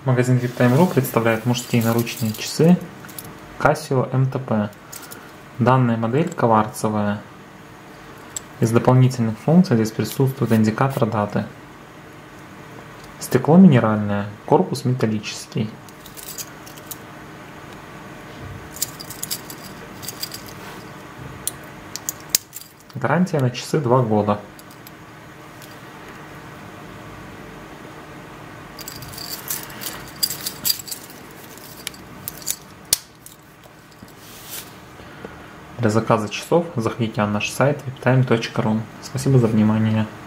Магазин VIPTime.ru представляет мужские наручные часы Casio MTP. Данная модель кварцевая. Из дополнительных функций здесь присутствует индикатор даты. Стекло минеральное, корпус металлический. Гарантия на часы 2 года. Для заказа часов заходите на наш сайт viptime.ru. Спасибо за внимание.